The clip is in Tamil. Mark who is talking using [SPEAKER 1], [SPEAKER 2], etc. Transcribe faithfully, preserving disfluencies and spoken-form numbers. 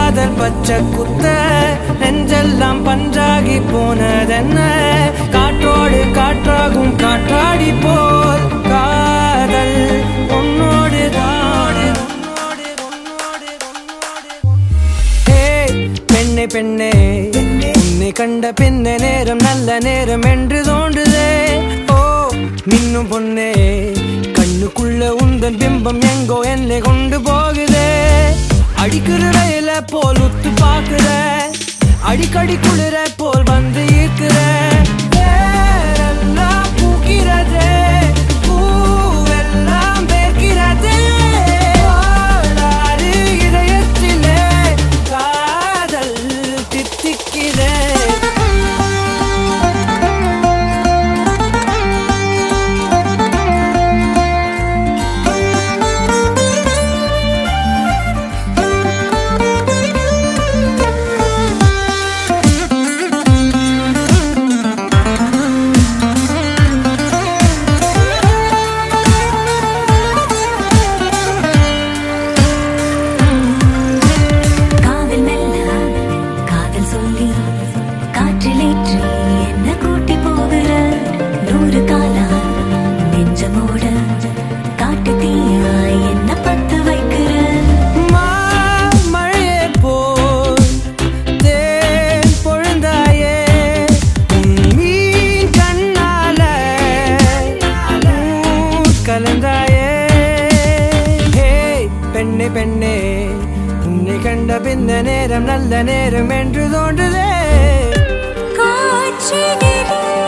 [SPEAKER 1] காதல் பச்சை குத்த நெஞ்செல்லாம் பஞ்சாகி போனதென்ன காற்றோடு காற்றாகும் காற்றாடி போல் காதல் உன்னோடு தாடு பெண்ணே பெண்ணே உன்னை கண்ட பின்ன நேரம் நல்ல நேரம் என்று தோன்றுதே ஓ மின்னும் பொண்ணே கண்ணுக்குள்ள உந்தன் பிம்பம் எங்கோ என்னை கொண்டு போகுதே அடிக்கிற ரயில போல் உத்து பாக்குற அடிக்கடி குளிர போல் வந்து ஈர்க்கிற வேறெல்லாம் பூக்கிறதே பூவெல்லாம் வேர்க்கிறதே ஆடாறு இதயத்திலே காதல் தித்திக்கிறே பெண்ணே பெண்ணே உன்னை கண்ட பின்ன நேரம் நல்ல நேரம் என்று தோன்றுதே காட்சி